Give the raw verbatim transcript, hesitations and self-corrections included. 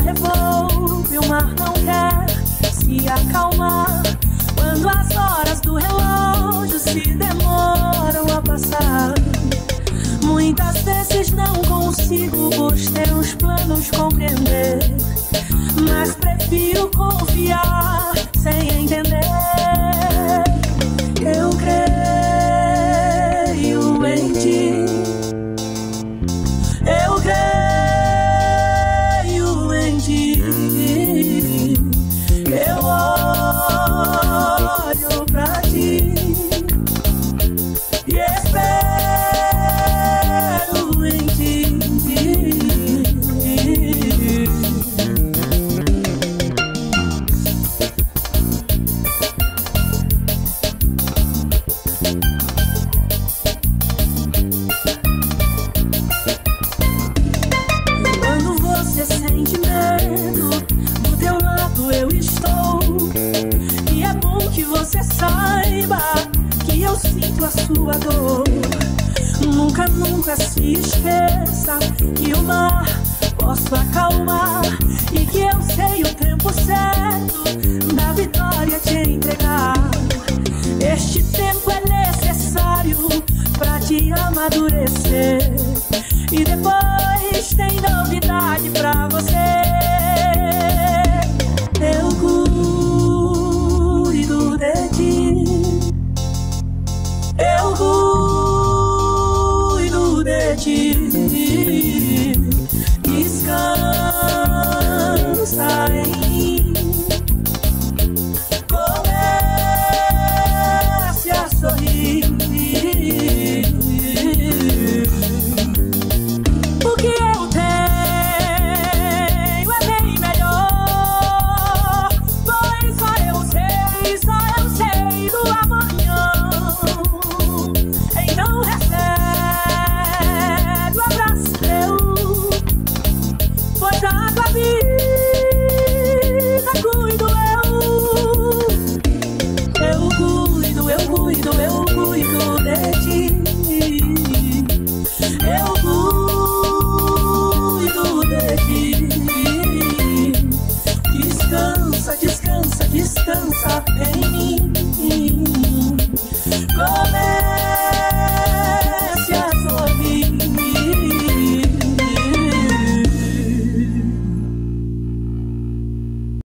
revolve, o mar não quer se acalmar. Quando as horas do relógio se demoram a passar, muitas vezes não consigo os teus planos compreender, mas prefiro confiar sem entender. Eu creio em ti, eu creio em ti, eu olho pra ti e espero em ti. Quando você sente medo, do teu lado eu estou. E é bom que você saiba que eu sinto a sua dor. Nunca, nunca se esqueça que o mar posso acalmar e que eu sei o tempo certo da vitória te entregar. Este tempo é necessário pra te amadurecer e depois tem novidade pra você. Eu cuido de ti, eu cuido de ti. Descansa em mim, comece a sorrir. O que eu tenho é bem melhor, pois só eu sei, só eu sei do amanhã. Então recebe o abraço meu, pois a tua vida